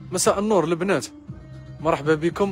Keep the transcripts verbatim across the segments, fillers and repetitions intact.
مساء النور البنات، مرحبا بكم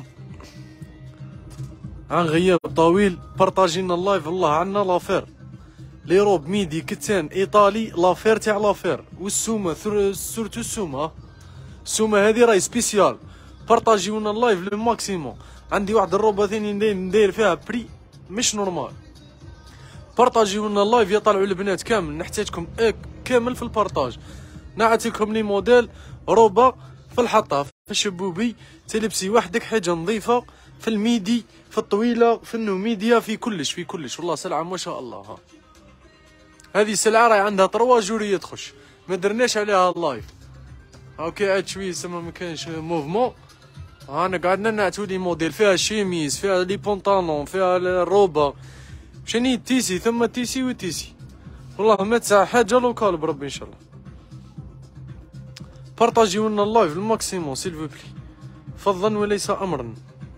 عن غياب طويل. بارطاجينا اللايف، الله عنا لافير لي روب ميدي كتان ايطالي، لافير تاع لافير والسومه سورتو السومه السومه هذه راهي سبيسيال. بارطاجيونا اللايف للماكسيموم. عندي واحد الروبه ثاني ندير فيها بري مش نورمال. بارطاجيونا اللايف يا طلعوا البنات كامل، نحتاجكم كامل في البارطاج. نعطيكم لي موديل روبه في الحطه في الشبوبي، تلبسي وحدك حاجه نظيفه في الميدي في الطويله في النوميديا في كلش في كلش. والله سلعه ما شاء الله. ها هذه السلعه راهي عندها تروا جوريه تخش، ما درناش عليها اللايف. اوكي عاد شويه سما ما كانش موفمون. انا قعدنا نعتو لي موديل فيها شيميز، فيها لي بونطالون، فيها الروبه، شني التيسي ثم التيسي والتيسي. والله ما تسع حاجه لوكال بربي ان شاء الله. بارطاجيو لنا اللايف الماكسيموم سيل فو بلي، فضلا وليس امرا.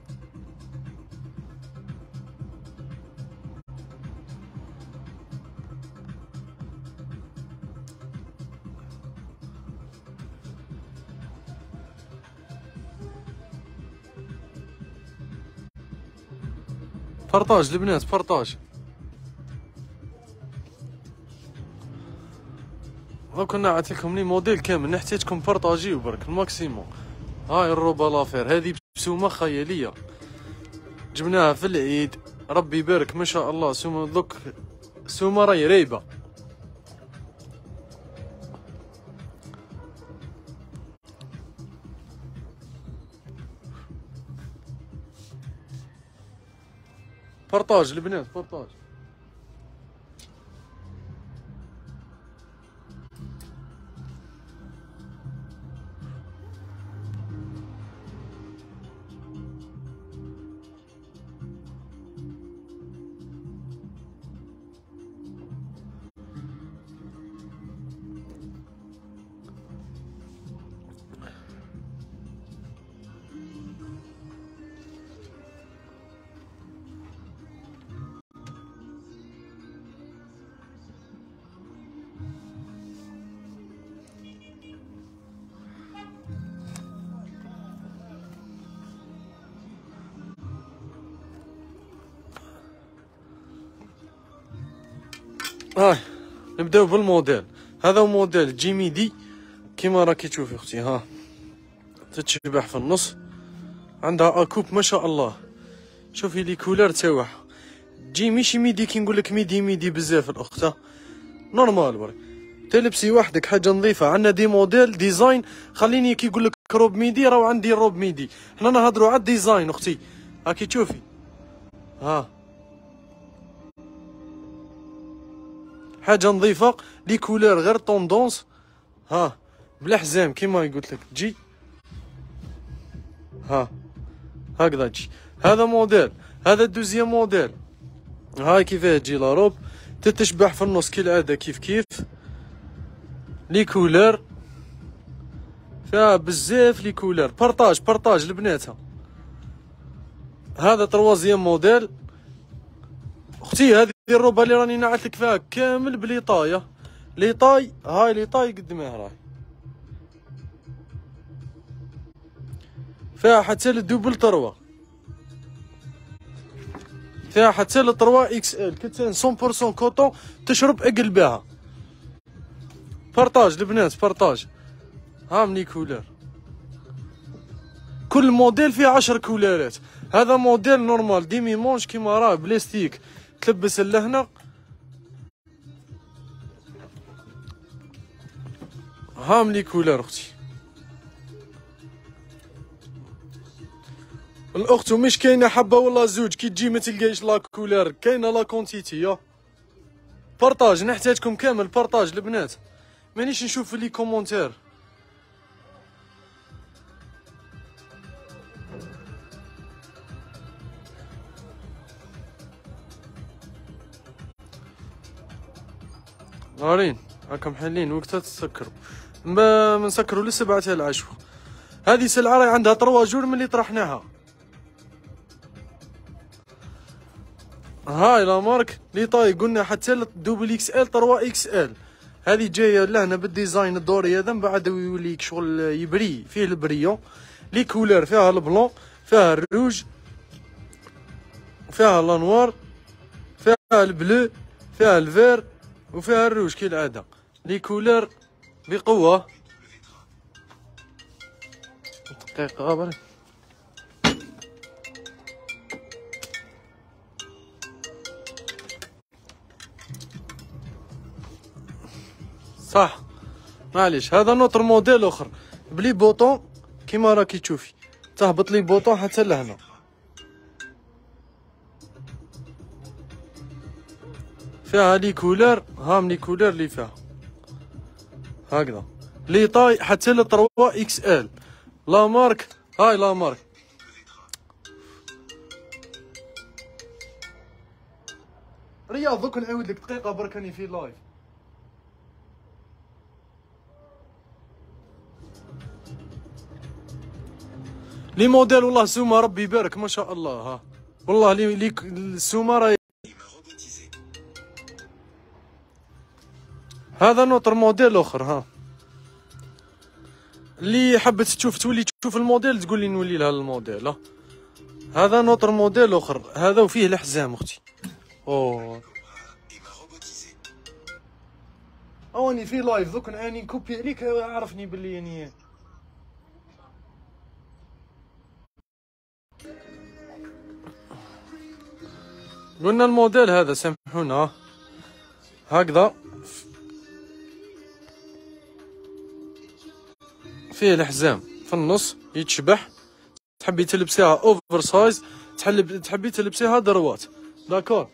بارطاج البنات بارطاج. دوكا نعطيكم لي موديل كامل، نحتاجكم بارطاجيو برك الماكسيموم. هاي الروبه لافير هذه بسومه خياليه، جبناها في العيد، ربي يبارك ما شاء الله. سومه دوك سومه راهي رايبه. بارطاج البنات بارطاج. هاي نبداو بالموديل. هذا هو موديل جيمي دي كيما راكي تشوفي اختي. ها تتشبح في النص، عندها اكوب ما شاء الله. شوفي لي كولار تاعها جي ماشي ميدي كي نقولك ميدي ميدي بزاف الاخت، نورمال برك تلبسي وحدك حاجه نظيفه. عندنا دي موديل ديزاين، خليني كي يقولك روب ميدي راهو عندي روب ميدي، حنا نهضروا على الديزاين اختي. هاكي تشوفي ها حاجه نظيفه لي كولور غير طوندونس. ها بالحزام كيما قلت لك تجي ها هكذا تجي. هذا موديل، هذا دوزيام موديل. هاي كيفاه تجي لا روب، تتشبح في النص كالعاده كيف كيف. لي كولور فيها بزاف لي كولور. بارطاج بارطاج البنات. هذا تروازيام موديل اختي. هذه الروبه اللي راني نعتلك فيها كامل بلي طايه لي طاي. هاي لي طاي قدامها راهي فيها حتى الدوبل تروا، فيها حتى التروا اكس ال كتان مية بالمية كوطون تشرب اقل بها. بارطاج البنات بارطاج. ها مني كولور، كل موديل فيه عشر كولارات. هذا موديل نورمال ديمي مونش كيما راه بلاستيك، تلبس لهنا. هام لي كولار اختي. الاخت مش كاينه حبه ولا زوج، كي تجي ما تلقايش لا كولار، كاينه لا كونتيتي. يا بارطاج نحتاجكم كامل بارطاج البنات. مانيش نشوف لي كومونتير. نارين راكم حالين وقتها تسكروا، ما نسكروا للسبعة تاع العشوة. هذه سلعة راهي عندها تروا جور من اللي طرحناها. هاي لا مارك لي طاي قلنا حتى دوبل اكس ال تروا اكس ال. هذه جايه لهنا بالديزاين الدوري هذا، من بعد يوليك شغل يبري فيه البريون. لي كولور فيها البلون، فيها الروج، فيها الانوار، فيها البلو، فيها الفير، وفيها الروج كالعاده. لي كولور بقوه. دقيقه برك. صح معليش. هذا نوتر موديل اخر بلي بوطون كيما راكي تشوفي، تهبط لي بوطون حتى لهنا. فيها لي كولور، هام لي كولور اللي فيها هكذا. لي طاي حتى ل ثلاثة اكس ال. لا مارك، هاي لا مارك. رياض دوك نعاود لك دقيقه برك راني في لايف. لي موديل والله سوما ربي يبارك ما شاء الله. ها والله لي لي السوما راهي. هذا نوتر موديل اخر. ها اللي حبت تشوف تولي تشوف الموديل تقول لي نولي لها الموديل. ها هذا نوتر موديل اخر، هذا وفيه الحزام اختي. اوه اوني في لايف دوك نعاني نكوبي عليك، عرفني باللي يعني قلنا الموديل هذا سامحونا. هكذا فيه الحزام في النص يتشبح، تحبي تلبسيها اوفر سايز، تحلب تحبي تلبسيها دروات. داكور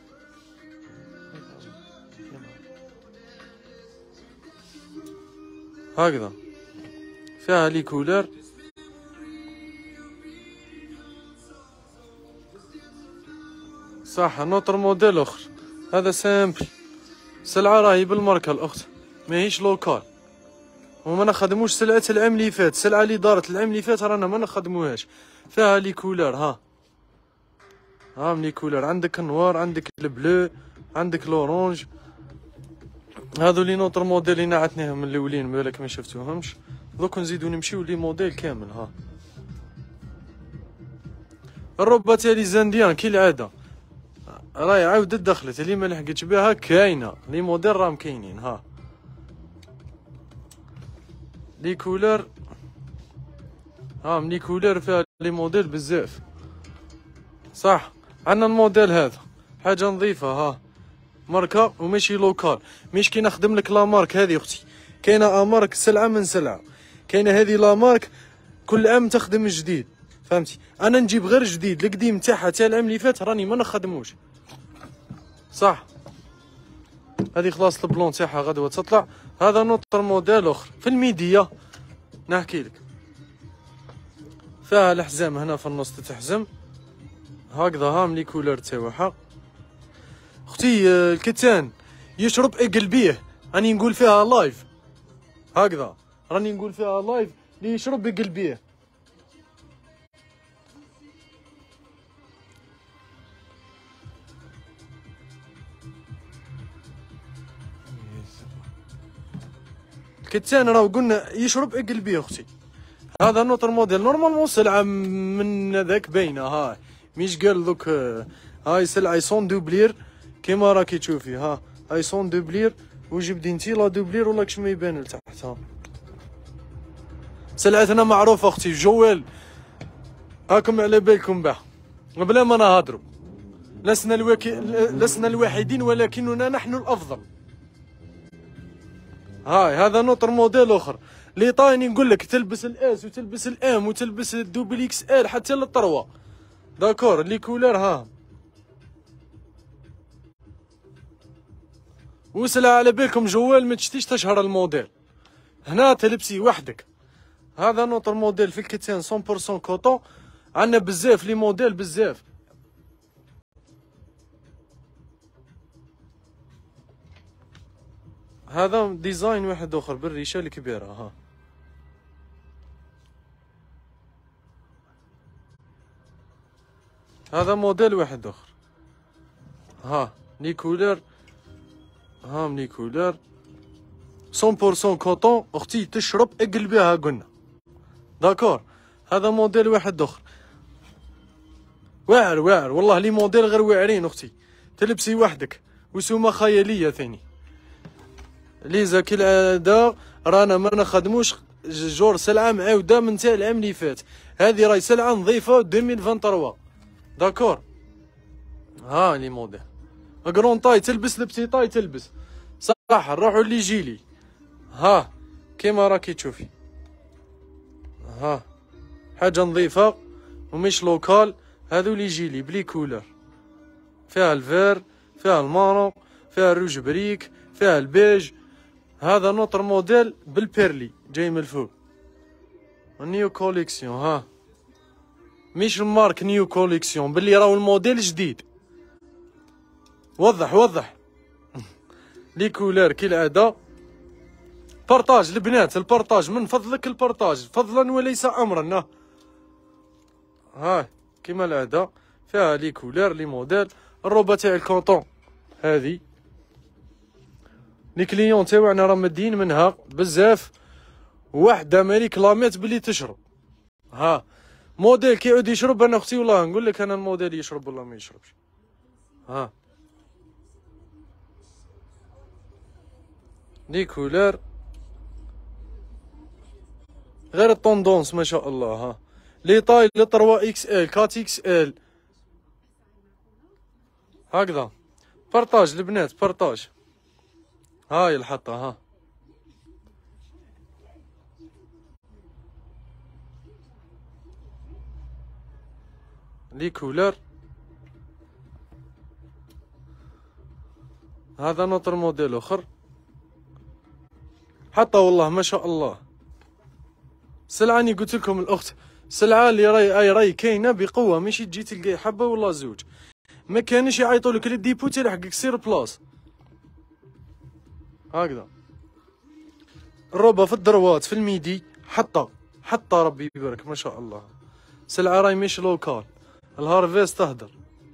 هكذا. فيها لي كولر. صح نوتر موديل اخر. هذا سامبل، سلعة راهي بالماركة الاخت ماهيش لوكال، وما نخدموش سلعة العام اللي فات. السلعة اللي دارت العام اللي فات رانا ما نخدموهاش. فيها لي كولر. ها ها لي كولر، عندك النوار، عندك البلو، عندك لورانج. هذو لي نوتر موديل اللي نعتناهم من الاولين بالك ما شفتوهمش. دوك نزيدو نمشيو لي موديل كامل. ها الروبا تاعي زانديان كالعاده راهي عاودت دخلت، اللي ما لحقتش بها كاينه، لي موديل راهم كاينين. ها لي كولر، ها لي كولر فيها لي موديل بزاف. صح عندنا الموديل هذا حاجه نظيفه. ها ماركه وماشي لوكال، مش كي نخدم لك لا مارك هذه اختي. كاينه امارك سلعه من سلعه، كاينه هذه لا مارك كل عام تخدم جديد، فهمتي؟ انا نجيب غير جديد، القديم تاعها تاع العام اللي فات راني ما نخدموش. صح هذه خلاص البلون تاعها غدوه تطلع. هذا نوتر موديل اخر في الميديا نحكي لك. فيها الحزام هنا في النص تتحزم هكذا. هام لي كولر تاعها اختي. الكتان يشرب اقلبيه، راني نقول فيها لايف هكذا، راني نقول فيها لايف اللي يشرب اقلبيه. الكتان راهو قلنا يشرب اقلبيه اختي. هذا نوتر موديل نورمالمون سلعه من ذاك باينه. هاي مش قال دوك هاي سلعه يسون دوبلير كيما راكي تشوفي. ها هاي سون دوبلير وجبدي انتي لا دوبلير ولا كش ما يبان لتحت. ها سلعتنا معروفه اختي جوال، هاكم على بالكم بها بلا ما نهضروا. لسنا الوك... لسنا الوحيدين ولكننا نحن الافضل. هاي هذا نوتر موديل اخر لي طايني نقول لك تلبس الاس وتلبس الام وتلبس الدوبل اكس ال حتى للطروه. داكور لي كولر. ها وسلا على بالكم جوال ما تشتيش تشهر الموديل، هنا تلبسي وحدك. هذا نوتر موديل في الكتان مية بالمية كوطون. عندنا بزاف لي موديل بزاف. هذا ديزاين واحد اخر بالريشه الكبيره. ها هذا موديل واحد اخر. ها لي كولر. ها لي كولر مية بالمية كوطون. اختي تشرب اقلبيها قلنا داكور. هذا موديل واحد اخر واعر واعر والله، لي موديل غير واعرين اختي، تلبسي وحدك وسومه خياليه ثاني. ليزا كالعاده رانا ما نخدموش جور سلعه معاوده من تاع العام اللي فات، هذه راهي سلعه نظيفه ألفين وثلاثة داكور. ها لي موديل كرون طاي تلبس، لبسي طاي تلبس صح. نروحو اللي يجيلي ها كيما راكي تشوفي، ها حاجه نظيفه ومش لوكال. هذو اللي يجيلي بلي كولر، فيها الفير، فيها المارون، فيها الروج بريك، فيها البيج. هذا نوتر موديل بالبيرلي جاي من الفوق، نيو كوليكسيون. ها مش المارك نيو كوليكسيون، باللي راهو الموديل جديد. وضح وضح لي كولر كالعاده. بارطاج البنات، البارطاج من فضلك، البارطاج فضلا وليس امرا. ها كيما العاده فيها لي كولر لي موديل. الروبه تاع الكونطون هذه لي كليون تاوعنا راه مدين منها بزاف، وحده مالي كلامات بلي تشرب. ها موديل كيعود يشرب، انا اختي والله نقول لك انا الموديل يشرب ولا ما يشربش. ها لي كولر غير الطوندونس ما شاء الله. ها لي طاي لي ثلاثة اكس ال أربعة اكس ال هكذا. بارطاج البنات بارطاج. هاي الحطه. ها لي كولر. هذا نوتر موديل اخر حتى والله ما شاء الله. سلعة اني قلت لكم الاخت، سلعة اللي راي اي راي كاينه بقوه، ماشي تجي تلقاي حبه ولا زوج، ما كانش يعيطوا لك للديبو تلحقك سير بلاص هكذا. الروبه في الدروات في الميدي حتى حتى ربي يبارك ما شاء الله. سلعة راي مش لوكال، الهارفيست تهدر.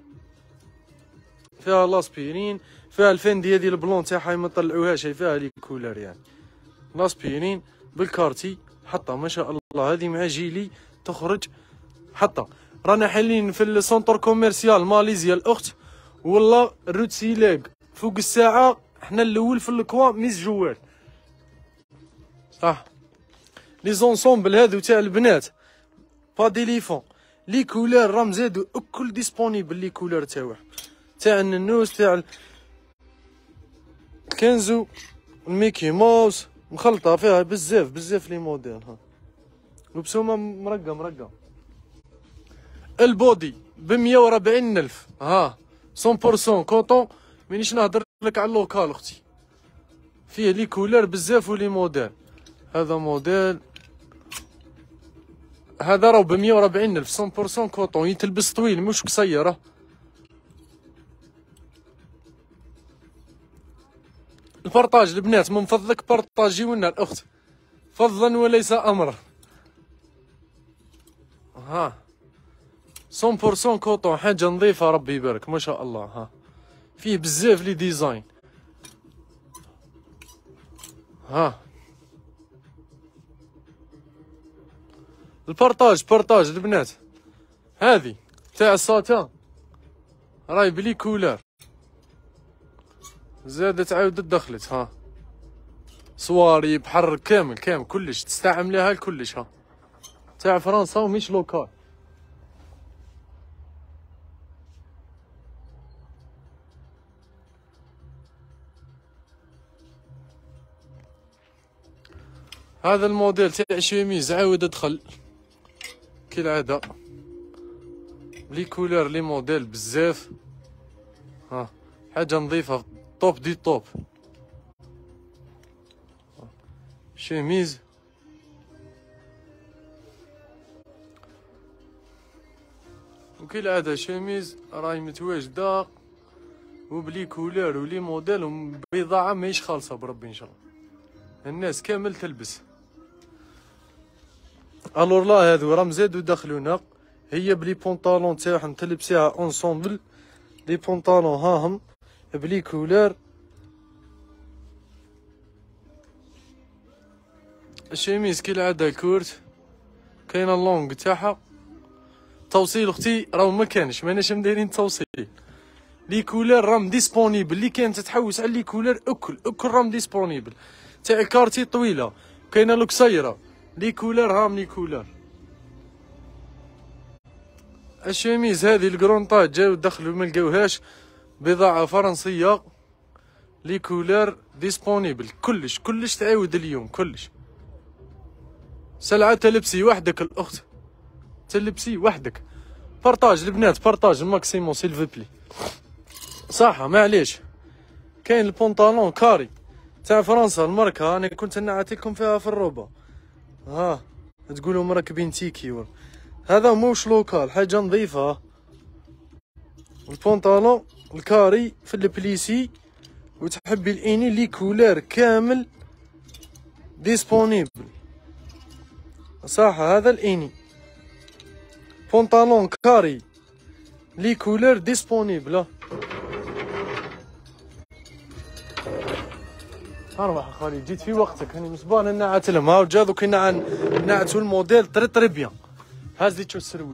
فيها لاسبيرين، فيها الفندي هذه البلون تاعها ما طلعوهاش، فيها لي كولر يعني لاسبيرين بالكارتي حتى ما شاء الله. هذه مع جيلي تخرج حتى. رانا حالين في السونتر كوميرسيال ماليزيا الاخت، والله الروتسي لاق فوق الساعه. حنا الاول في الكوا ميس جوال صح. لي زونسومبل هذو تاع البنات با ديليفون لي كولر راهم زادو الكل ديسپونيبل. لي كولر تاعو تاع النوس تاع الكنزو الميكي ماوس مخلطه فيها بزاف بزاف لي موديل. ها لبسومه مرقه مرقه. البودي بمية وربعين الف. ها مية بالمية كوطون، مانيش نهضر لك على اللوكال اختي، فيه لي كولر بزاف ولي موديل. هذا موديل هذا راهو بمية وربعين الف مية بالمية كوطون، يتلبس طويل مش قصير. البارطاج البنات من فضلك بارطاجيو لنا الاخت فضلا وليس امرا. ها مية بالمية كوطون حاجه نظيفه ربي يبارك ما شاء الله. ها فيه بزاف لي ديزاين. ها البارطاج بارطاج البنات هذه تاع الساتان راي بلي كولر زادت عاودت دخلت. ها صواري بحر كامل كامل كلش تستعمليها الكلش. ها تاع فرنسا ومش لوكال. هذا الموديل تاع شيميز عاود دخل كالعاده لي كولر لي موديل بزاف. ها حاجه نظيفه توب دي توب. شيميز وكالعاده شيميز راهي متواجده وبلي كولر ولي موديل وبضاعه ماهيش خالصه بربي ان شاء الله الناس كامل تلبس. الور لا هادو راهم زادو دخلونا هي بلي بونطالون تاعهم تلبسيها اونسومبل. لي بونطالون هاهم بلي كولر الشيميز كالعادة كورت، كاينه اللونغ تاعها. توصيل اختي راه ما كانش، ماناش مدايرين توصيل. لي كولور راهم ديسپونيبل، اللي كان تتحوس على لي كولور اكل اكل راهم ديسپونيبل. تاع كارتي طويله، كاينه القصيره، لي كولور هاهم لي كولور. الشيميز هذه الكرونطات جاو دخلوا ما لقاوهاش، بضاعه فرنسيه، لي كولور ديسپونيبل، كلش كلش تعاود اليوم كلش. سلعه تلبسي وحدك الاخت، تلبسي وحدك. بارطاج البنات، بارطاج الماكسيموم سيلفو بلي. صح معليش. كاين البونطالون كاري تاع فرنسا الماركه، انا كنت نعطي لكم فيها في الروبا. ها تقولوا مركبين تيكي، هذا موش لوكال، حاجه نظيفه. البونطالون الكاري في البليسي، وتحبي الاني لي كولار كامل ديسپونيبل. صح هذا الاني بونطالون كاري لي كولور ديسپونيبل. ارواح خالي جيت في وقتك، هاني مصبان نعت لهم. ها جا دوك نعتو الموديل طري طري بيان. هاز لي تشو السروال.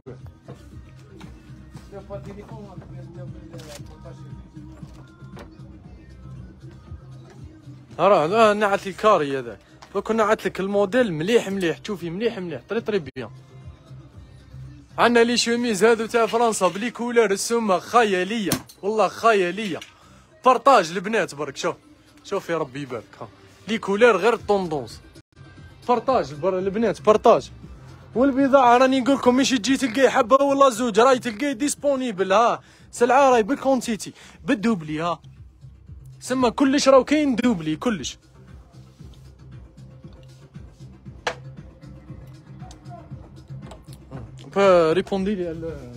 راه نعت لي الكاري هذا، دوك نعت لك الموديل مليح مليح، تشوفي مليح مليح طري طري بيان. عندنا لي شوميز هذو تاع فرنسا بلي كولور السمه خياليه، والله خياليه. بارطاج البنات برك، شوف شوف يا ربي يبارك. ها لي كولور غير طوندونس، بارطاج البنات بارطاج. والبضاعه راني نقول لكم ماشي تجي تلقاي حبه ولا زوج، راهي تلقاي ديسپونيبل. ها سلعه راهي بالكونتيتي بالدوبلي. ها سما كلش راهو كاين دوبلي كلش. ريبوندي لي على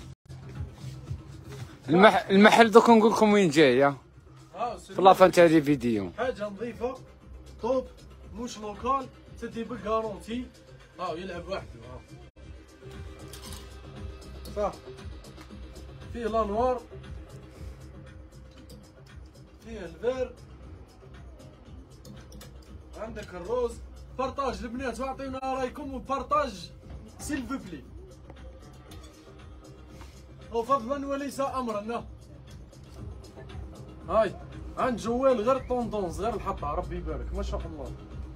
المح... المحل دوك نقول لكم وين جاي في لافان تاع لي فيديو. حاجه نظيفه طوب موش لوكال، تدي بالكارونتي. ها يلعب وحده. ها صح فيه لانوار، فيه الفير، عندك الروز. بارطاج البنات واعطيونا رايكم، وبارطاج سيلفو بلي وفضلا وليس امرا. هاي عند جوال غير طوندونس غير الحطه، ربي يبارك ما شاء الله.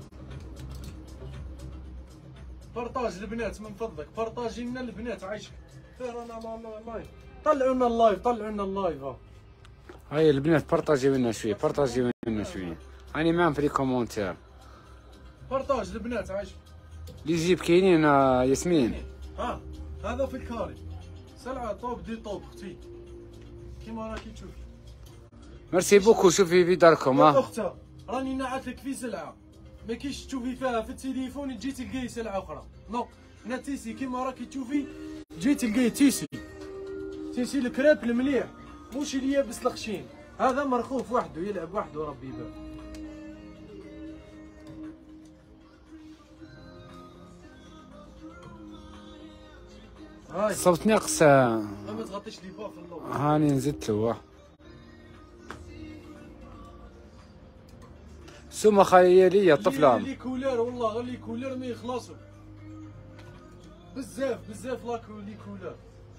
بارطاج البنات من فضلك، بارطاجي لنا البنات عايشك. رانا اللايف، طلعوا لنا اللايف، طلعوا لنا اللايف. ها هاي البنات بارطاجيو لنا شويه، بارطاجيو لنا شويه، راني معاهم في لي كومونتير. بارطاج البنات عايشك. لي جيب كاينين ياسمين. ها هذا في الكاري، سلعه طوب دي طوب اختي كيما راكي تشوفي. ميرسي بوكو. شوفي في داركم. ها اختها راني نعت لك في سلعه ما كيش تشوفي فيها في التليفون، تجي تلقاي سلعه اخرى. نو هنا تيسي كيما راكي تشوفي، تجي تلقاي تيسي تيسي الكريب المليح، موش اللي يابس الخشين. هذا مرخوف وحده يلعب وحده ربي يبارك. هاي صوت ناقص، ما تغطيش لي با في اللوب. هاني نزدت له. سمه خياليه طفله. لي كولور والله غير لي كولور ما يخلصوا، بزاف بزاف لاكو لي كولور.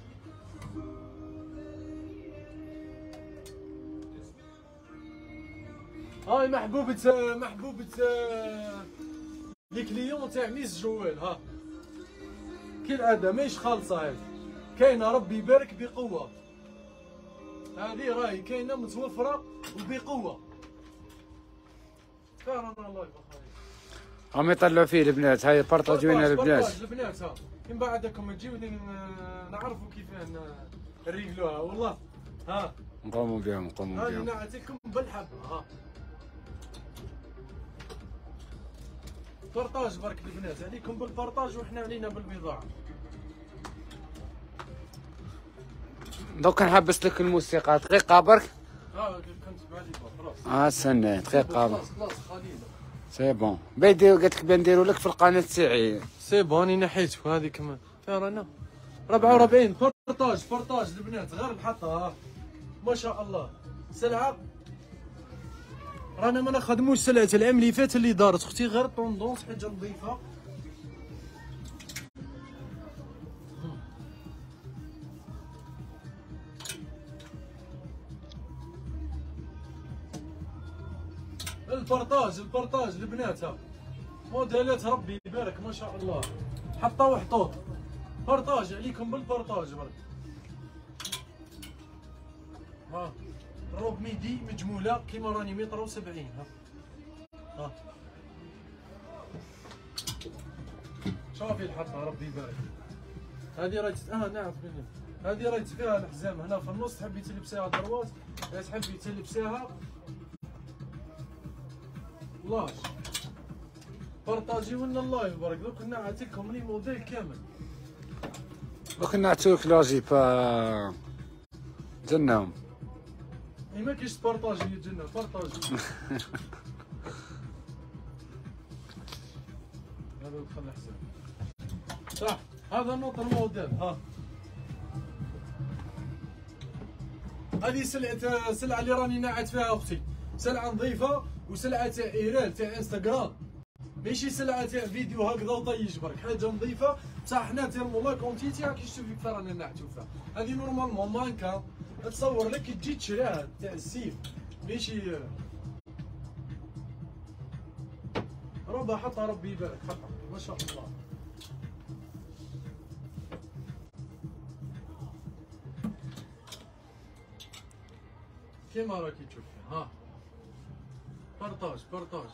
هاي محبوبة محبوبة لي كليون تاع ميس جوال. ها كالعادة ماهيش خالصة، هذه كاينة ربي يبارك بقوة. هذه راهي كاينة متوفرة وبقوة. كارنا الله يبارك. هم يطلعوا فيه البنات. هاي بارطاجيو لنا البنات. بارطاج البنات. ها من بعدكم تجيو نعرفوا كيف نريقلوها والله. ها نقوموا بهم نقوموا بهم. هذه نعطيكم بالحبة. ها بارطاج برك البنات، عليكم بالبارطاج وحنا علينا بالبضاعة. دوك نحبس لك الموسيقى دقيقة برك. ها كنت بعدي خلاص. اه استنى دقيقة. خلاص خلاص خليل سي بون. بيديروا قالت لك بنديروا لك في القناة تاعي. سي بون راني نحيتو هذه كمان فيها رانا أربعة وأربعين. بارطاج بارطاج البنات غير الحطة. ها ما شاء الله سلعة رانا ما نخدموش سلعة العام اللي فات اللي دارت اختي، غير طوندونس حاجه نظيفه. البارطاج البارطاج البنات، ها موديلات ربي يبارك ما شاء الله، حطه وحطوط. بارطاج عليكم بالبارطاج برك. ها روب ميدي مجموله كيما راني متر وسبعين. ها ها شوفي الحطه ربي يبارك. هذه راهي اه نعرف منك، هذه راهي فيها الحزام هنا في النص، تحبي تلبسيها دروات، لا تحبي تلبسيها لاش. بارطاجيو لنا الله يبارك. دوك نعطيكم لي موديل كامل. دوك نعطيوك لاجي با جنهم. اي ما كاينش بارطاجي يا جنة، بارطاجي. هذا خلي حساب. صح هذا نوط الموديل. ها هذه سلعة سلعة اللي راني ناعت فيها اختي، سلعة نظيفة وسلعة تاع ايرال تاع انستغرام، ماشي سلعة تاع فيديو هكذا وطيش برك، حاجة نظيفة بصح حنا تيرمو لا كونتيتي راكي تشوفي كيف رانا نعتو فيها. هذه نورمالمون مانكا تصور لك تجي تشريها تاع السيف، ماشي ربا حطها ربي يبارك، حطها ما شاء الله. كيما راكي تشوفي. ها بارطاج بارطاج.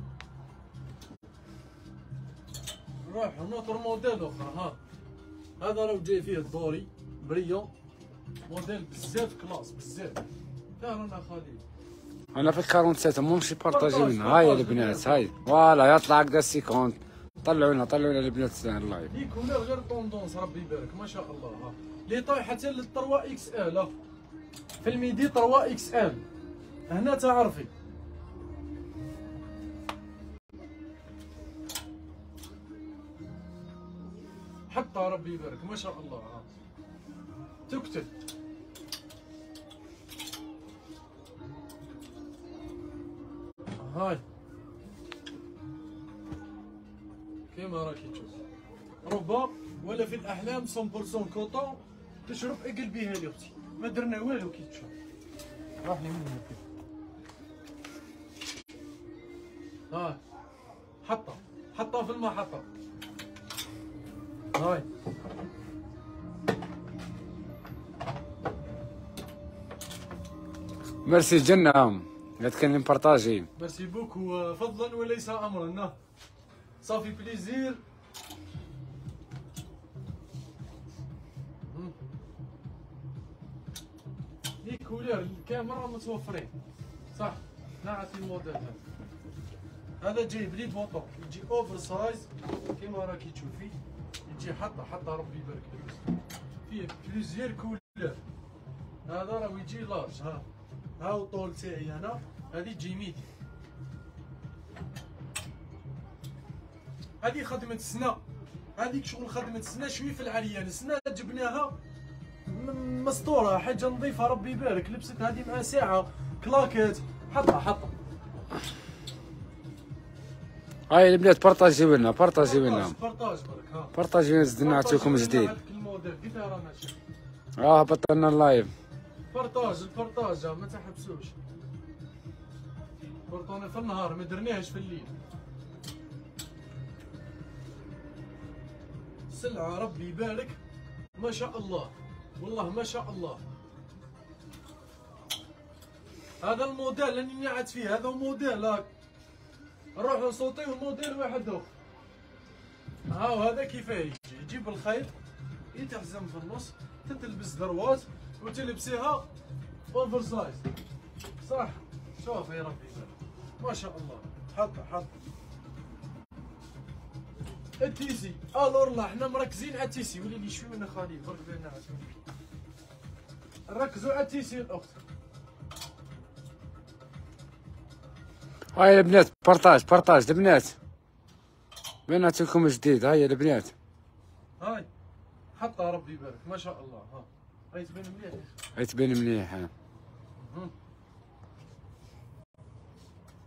نروح نوتر موديل اخرى. ها هذا راهو جاي فيه الدوري بريون، موديل بزاف كلاس بزاف. لا رانا خالي انا في أربعة وأربعين مو نمشي بارطاجي منها. هاي البنات هاي فوالا يطلع هكذا سيكونت. طلعوا لنا طلعوا لنا البنات اللايف. لي كولور غير طوندونس ربي يبارك ما شاء الله. ها لي طاي حتى لل ثلاثة اكس ال. في الميدي ثلاثة اكس ال هنا تعرفي. حطها ربي يبارك ما شاء الله. ها تكتب هاي كيما راكي تشوف. ربا ولا في الاحلام مية بالمية كوطون تشرب اقلبيها لي اختي، ما درنا والو كي تشوف. راح لي منها كيف. ها حطها حطها في المحطة. هاي ميرسي جنة قالت كان بارطاجي. ميرسي بوكو فضلا وليس امرا. صافي بليزير. لي كولور الكاميرا متوفرين صح. نعطي الموديل هذا. هذا جاي بلي بوطون، يجي اوفر سايز كيما راكي تشوفي، يجي حطه حطه ربي يبارك لك. فيه بليزير كولور. هذا راه يجي لارج. ها ها الطول تاعي انا هذه تجي ميدي. هذه خدمة السنة، هذيك شغل خدمة السنة شوي في العريان. السنة جبناها مسطورة حاجة نظيفة ربي يبارك. لبست هذه مع ساعة كلاكيت. حطها حطها. هاي البنات بارطاجي لنا بارطاجي لنا بارطاج برك. ها بارطاجي لنا زدنا نعطيكم جديد. هذاك الموديل كيف رانا نشوف. اه هبطنا اللايف. بارطاج البارطاج ما تحبسوش. بارطونا في النهار ما درناهش في الليل. سلعة ربي يبارك ما شاء الله والله ما شاء الله. هذا الموديل اللي قاعد فيه هذا موديل. هاك نروحو نصوتيو موديل واحد اخر. هاو هذا كيفاه يجي يجي بالخيط يتحزم في النص، تتلبس دروات وتلبسيها اوفر سايز صح. شوف يا ربي ما شاء الله. حطها حطها. التيسي الور لا حنا مركزين على التيسي. ولي لي شوي وانا خالي برك بينا نركزوا على التيسي الاخت. هاي البنات بارطاج بارطاج البنات بين نعطيكم جديد. هاي البنات هاي حطها ربي يبارك ما شاء الله. ها هاي تبين مليح. هاي تبين مليح. ها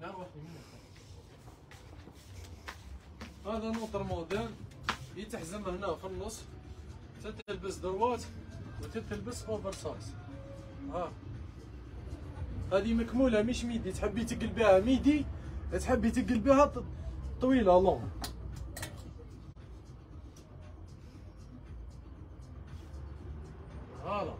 هذا نوتر موديل يتحزم هنا في النص، تتلبس دروات وتتلبس اوفر سايز. ها هذه مكموله مش ميدي، تحبي تقلبيها ميدي، تحبي تقلبيها طويله لون. فوالا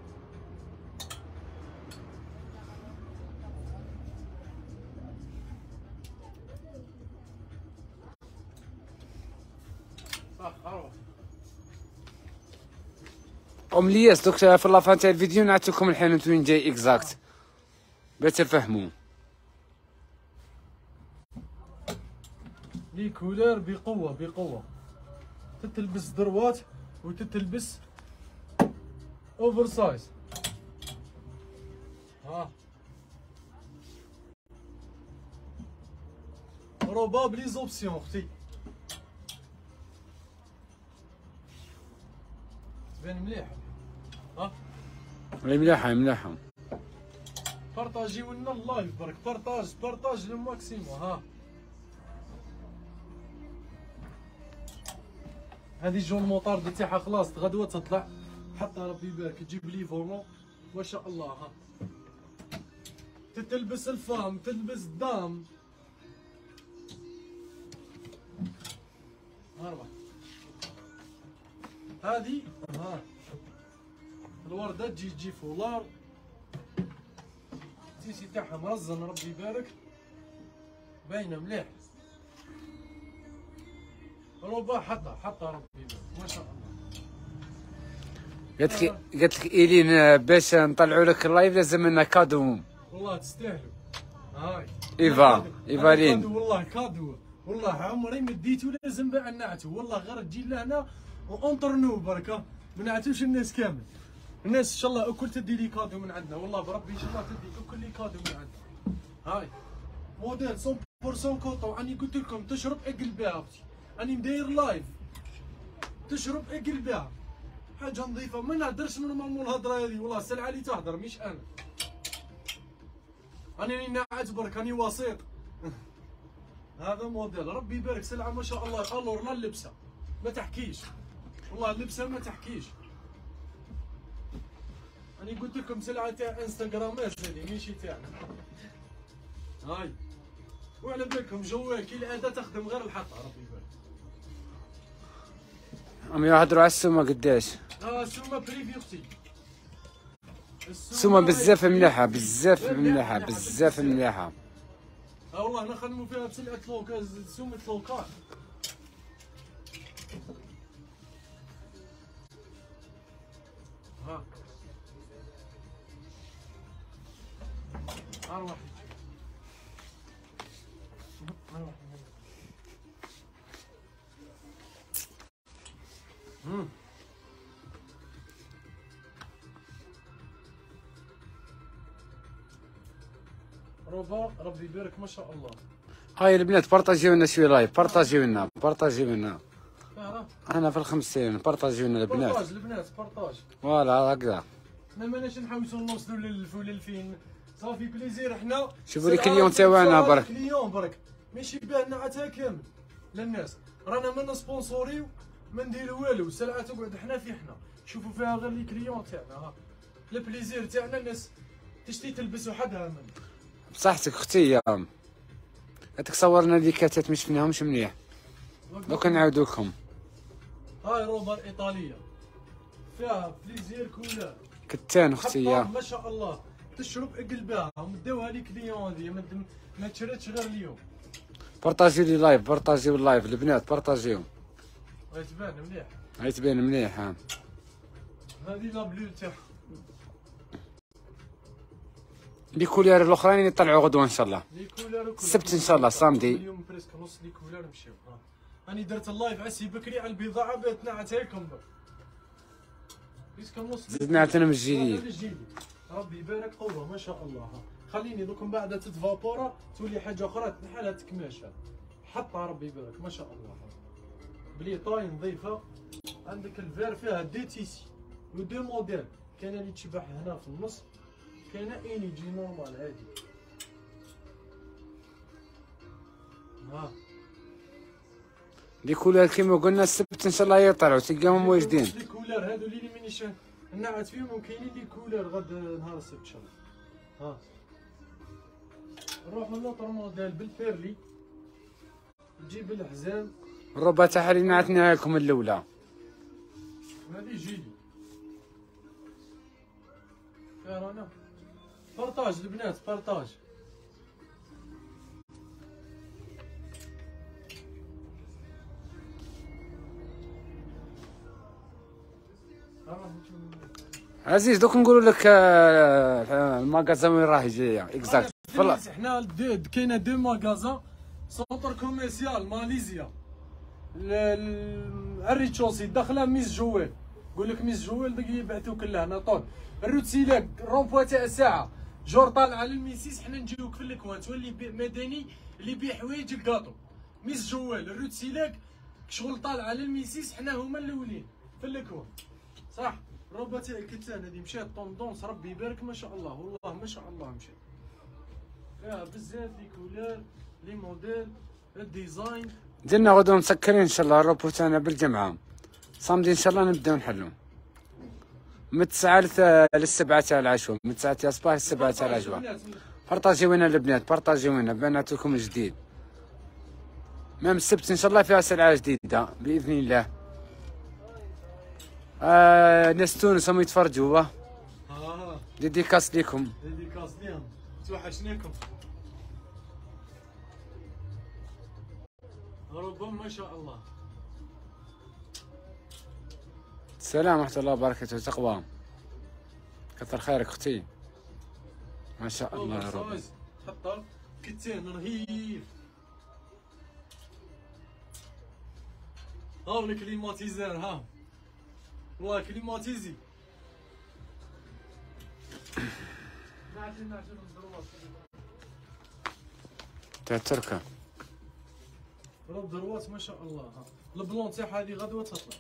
صح. اروح ام لياس دوك في لافان تاع الفيديو نعطيكم الحانوت وين جاي اكزاكت باش تفهموا. لي كولور بقوه بقوه، تتلبس دروات وتتلبس اوفر سايز. ها روباب لي زوبسيون اختي، تبان مليح. ها هي ملاحه ملاحه. بارطاجيو لنا اللايف برك، بارطاج بارطاج للماكسيموم. ها هذه جون موطارد تاعها خلاص غدوه تطلع، حتى ربي يبارك تجيب لي فورمون ما شاء الله. ها تتلبس الفام، تلبس الدام. اربع هذه ها الورده تجي تجي فولار، التيسي تاعها مرزن ربي يبارك، باينه مليح. روبا حطها حطها ربي يبارك ما شاء الله. قالت لك قالت لك ايلين باش نطلعوا لك اللايف لازم لنا كادو. والله تستاهلوا. هاي ايفا ايفالين والله كادو، والله عمري ما ديتو لازم بقى نعتو، والله غير تجي لهنا وانطرنو بركه ما نعتوش الناس كامل. الناس ان شاء الله الكل تدي لي كادو من عندنا، والله بربي ان شاء الله تدي الكل لي كادو من عندنا. هاي موديل مية بالمية كوطو، راني قلت لكم تشرب اقلبيها اختي، راني مداير لايف تشرب اقلبيها، حاجه نظيفه ما نهدرش نورمالمون الهضره هذه، والله السلعه اللي تهدر مش انا، راني ناعت برك راني وسيط. هذا موديل ربي يبارك سلعه ما شاء الله. الورنا اللبسه ما تحكيش، والله اللبسه ما تحكيش. راني قلت لكم سلعه تاع انستغرامات هذه ماشي تاعنا. هاي وعلى بالكم جوال كي العاده تخدم غير الحطه ربي يبارك. هم يهضروا على السومه قداش؟ اه السومه بريفي اختي، السومه بزاف مليحه بزاف مليحه بزاف مليحه. اه والله نخدموا فيها بسلعه لوكال، سومه لوكال. ها اروح اروح امم روبا ربي يبارك ما شاء الله. هاي البنات بارطاجيو لنا شويه لايف، بارطاجيو لنا بارطاجيو لنا. اه انا في الخمسين بارطاجيو لنا البنات. بارطاج البنات بارطاج. فوالا هكذا. حنا ماناش نحوسوا نوصلوا للألف وللفين، صافي بليزير حنا. شوفوا لي كليون تاعنا برك. كليون برك ماشي باه نعتها كامل للناس، رانا ما نسبونسوريو ما نديرو والو، السلعه تقعد حنا في حنا، شوفوا فيها غير لي كليون تاعنا. ها البليزير تاعنا الناس تشتي تلبس وحدها من بصحتك اختي. هاتك صورنا لي كاتات ما شفناهمش مليح، دوك نعاودو لكم. هاي روبا الايطاليه فيها بليزير كولار كتان اختي ما شاء الله، تشرب اقلبها ومداوها لي كليون هذه ما ما تشريتش غير اليوم. بارطاجيو لي لايف بارطاجيو اللايف البنات بارطاجيو. هاي تبان مليح، هاي تبان مليح. ها هذه لا بلو تاعها. لي كولير الاخرين يطلعوا غدوه ان شاء الله، لي كولار السبت ان شاء الله سامدي. اليوم بريسك نص لي كولار مشاو. راني درت اللايف عسي بكري على البضاعه بغيت نعتها لكم بريسك نص. زدنا عتنا من الجديد. ربي يبارك قوه ما شاء الله. خليني دوك من بعد تتفابورا تولي حاجه اخرى تنحلها تكماشها، حطها ربي يبارك ما شاء الله. بلي طاي نظيفه. عندك الفير فيها دي تي سي ودي موديل، كاينه اللي تشبح هنا في النص، كاينه اني جي نورمال عادي. ها لي كولر كيما قلنا السبت ان شاء الله يطلعوا تلقاهم واجدين. لي كولر هادو اللي مانيش نعت فيهم وكاينين لي كولر غد نهار السبت ان شاء الله. ها نروحو لوطر موديل بالبيرلي تجيب الحزام. الربع تاعها اللي نعتني لكم الاولى هادي جيلي فيها رانا بارطاج البنات بارطاج. عزيز دوك نقولوا لك آه، الماغازا وين راه جايه اكزاكت. حنا كاينه دو ماغازا سونتر كوميرسيال ماليزيا الريتشوسي داخله ميس جويل. نقول لك ميس جويل داك يبعثوك لهنا طول الروتسيلاك رومبوا تاع الساعه جور طالعه للميسيس. حنا نجيوك في الكوان تولي مدني اللي يبيع حوايج الكاطو. ميس جويل الروتسيلاك شغل طالعه للميسيس. حنا هما الاولين في الكوان صح. الروبه تاع الكتان هذه مشات طوندونس ربي يبارك ما شاء الله والله ما شاء الله مشات فيها بزاف لي كولور لي موديل الديزاين. درنا غدوه مسكرين ان شاء الله الروبو تاعنا بالجمعه صامدين ان شاء الله نبداو نحلو من التسعة للسبعة تاع العشوة من التسعة تاع الصباح للسبعة تاع العشوة. بارطاجيو لنا البنات بارطاجيو لنا بنات لكم جديد. مام السبت ان شاء الله فيها سلعة جديدة باذن الله. آه ناس تونس هم يتفرجوا اه ديديكاس ليكم. ديديكاس ليهم توحشناكم. ربما ما شاء الله. السلام ورحمة الله وبركاته تقوى كثر خيرك اختي ما شاء الله يا رب. حط كتان رهيب. هاو الكليماتيزار ها والله كليماتيزي. تاع التركة رب دروات ما شاء الله. ها البلون تاعها هذه غدوة تطلع.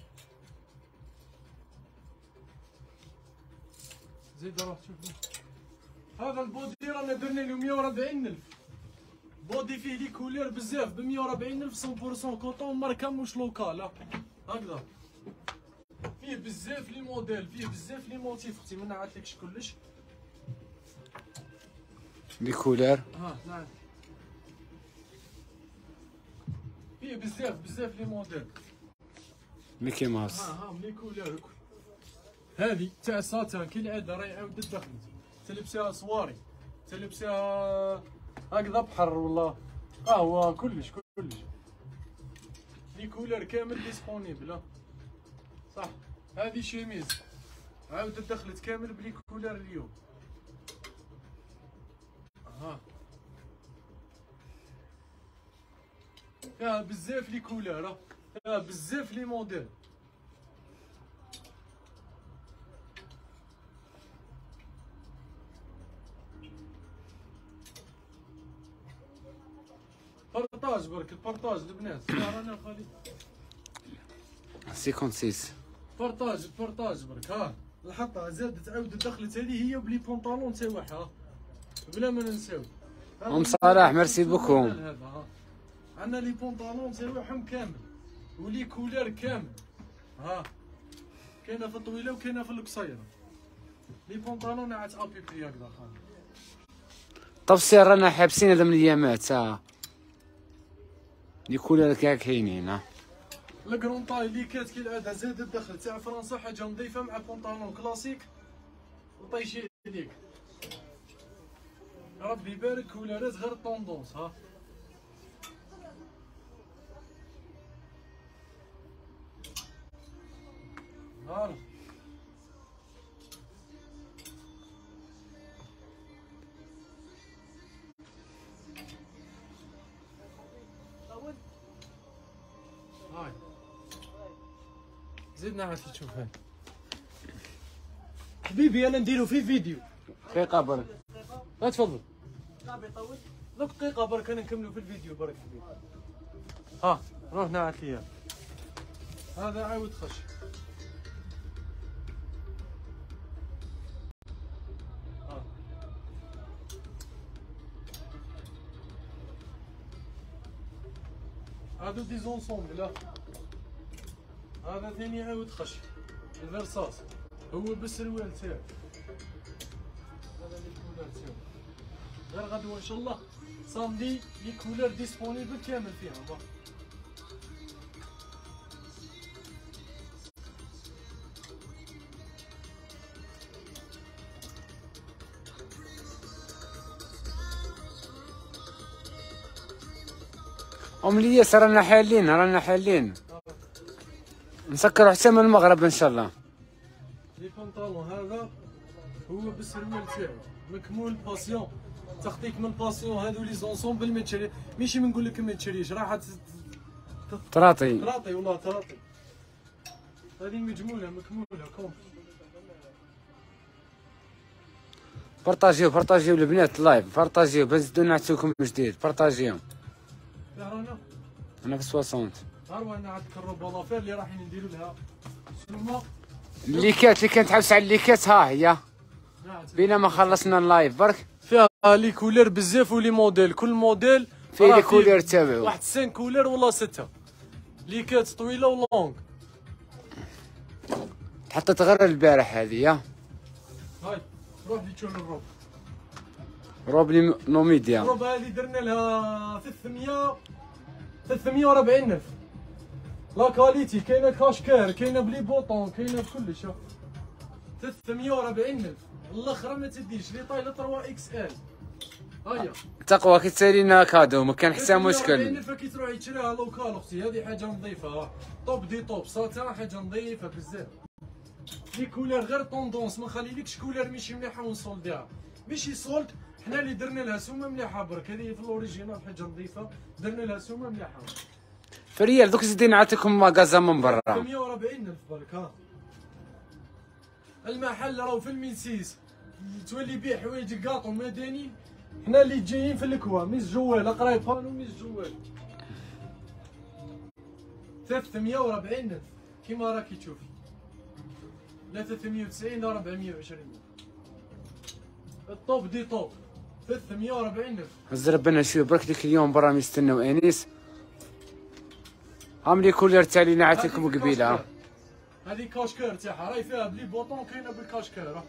زيد روح شوف هذا البودي رانا درنا له مية وأربعين ألف. بودي فيه لي كولير بزاف ب مية وأربعين ألف مية بالمية كوطون ماركه مش لوكال هكذا. فيه بزاف لي موديل فيه بزاف لي موتيف اختي ما نعطيكش كلش. لي كولر ها نعم فيه بزاف بزاف لي موديل. ميكي ماوس ها ها لي كولر. هذه تاع ساتان كالعاده راهي عاودت دخلت تلبسها صواري تلبسها هكذا بحر والله قهوه كلش كلش. لي كولر كامل ديسبونيبل صح. هذه شيميز عاودت دخلت كامل بلي كولر اليوم. ها فيها بزاف لي كولر فيها بزاف لي موديل. بارطاج برك البارطاج البنات رانا خالي خمسة وستين بارطاج بارطاج برك. ها الحطه زادت عاودت دخلت هذه هي بلي بونطالون تاعها بلا ما ننساو. ام صلاح ميرسي بوكو. هذا ها عندنا لي بونطالون تاعهم كامل ولي كولر كامل. ها كاينه في الطويله وكاينه في القصيره. لي بونطالون عاد ابي بري هكذا خالي. تفسير رانا حابسين هذا من الايامات ها لي كولر كاع كاينين. ها الكرون طاي لي كات كالعاده زادت دخل تاع فرنسا حاجه نظيفه مع بونطالون كلاسيك وطيشي ليك ربي يبارك. كولارات غير طوندونس. ها ها هاي زدنا عاد تشوف هاي حبيبي انا نديرو في فيديو دقيقة برك. لا تفضل دوك دقيقة برك انا نكملو في الفيديو برك حبيبي. ها روح نعت ليا هذا عاود خش. ها هادو دي زونسومبل. هذا ثاني عاود خش الفرصاص هو بالسروال تاعو. هذا لي كولور تاعو غير غدوه ان شاء الله صامدي لي كولور ديسپونيبل كامل فيها. با ام الياس رانا حالين رانا حالين نسكروا حتى من المغرب ان شاء الله. لي بونطالون هذا هو بالسروال تاعو مكمول باسيون. تخطيك من باسيون هذو لي زونسومبل ما تشري ماشي نقول لك ما تشريش راح تراطي تراطي والله تراطي. هذه مجموله مكموله كوم. بارطاجيو بارطاجيو البنات لايف بارطاجيو بنزيدو نعطيكم جديد بارطاجيو. رانا انا في ستين. هاروا انا عندك الروبا لافير اللي رايحين نديروا لها سوما الليكات اللي كانت حبس على الليكات ها هي بينا ما خلصنا اللايف برك. فيها لي كولير بزاف ولي موديل كل موديل فيه لي كولير تاعو واحد خمسة كولير ولا ستة ليكات طويله ولونغ. تحطت غير البارح هذه. هاي روح لي تشوف الروب روب لي نوميديا. الروب هذه درنا لها ثلاثمية ثلاثمية وأربعين ألف. لا كاليتي كاينه كاشكير كاينه بلي بوطون كاينه بكلش. ثلاثمية وأربعين ألف الاخرى ما تديش لي طايله ثلاثة اكس ال. هيا تقوى كي تسالينا كادو ما كان حتى مشكل. كي تروحي تشريها لوكال اختي هذه حاجه نظيفه طوب دي طوب ساتان حاجه نظيفه بزاف. لي كولير غير طوندونس ما نخليلكش كولير ماشي مليحه ونسولديها ماشي سولد. حنا اللي درنا لها سومه مليحه برك هذه في الاوريجينال حاجه نظيفه درنا لها سومه مليحه. فريال دوك زيدي نعطيكم ماكازا من برا ثلاثمية وأربعين ألف برك. ها المحل راهو في الميسيس تولي بيه حوايج كاطو مدني. حنا اللي جايين في الكوا ميس جوال قراي بانو ميس جوال ثلاثمية وأربعين ألف كيما راكي تشوفي. لا ثلاثمية وتسعين لا أربعمية وعشرين. الطوب دي طوب ثلاثمية وأربعين ألف. هز ربنا شويه برك ديك اليوم برا يستناو انيس. هم لي كولير تاع اللي نعطيكم قبيله. هذه كاشكير تاعها راهي فيها بلي بوطون كاينه بالكاشكير.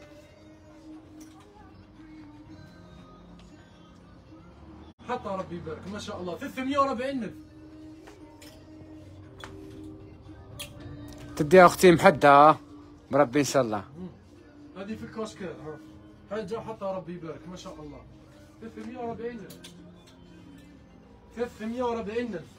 حتى ربي يبارك ما شاء الله ثلاثمية وأربعين ألف. تديها اختي محدة بربي ان شاء الله. هذه في الكاشكير ها حاجه حتى ربي يبارك ما شاء الله ثلاثمية وأربعين ألف. ثلاثمية وأربعين ألف.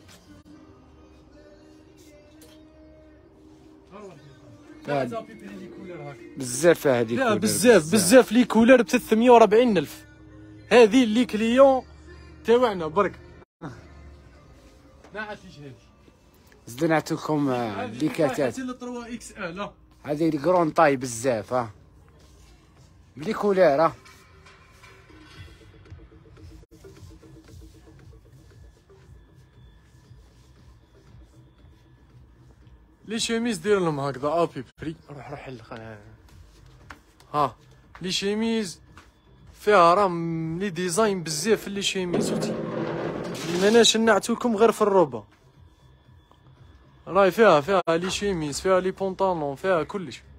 بزاف هذيك لا بزاف بزاف لي كولر ب ثلاثمية وأربعين ألف. هذه اللي كليون تاوعنا برك. ما عرفتيش هذه زدنا نعطيكم ليكاتات. هذه ثلاثة اكس ال. هذه كرون طاي بزاف ها بلي كولير. ها لي شيميز دير لهم هكذا ابي بري. روح روح حل. ها لي شيميز فيها راهم لي ديزاين بزاف في لي شيميز ودي ماناش نعطيكم غير في الروبه. راهي فيها فيها لي شيميز فيها لي بونطالون فيها كلش.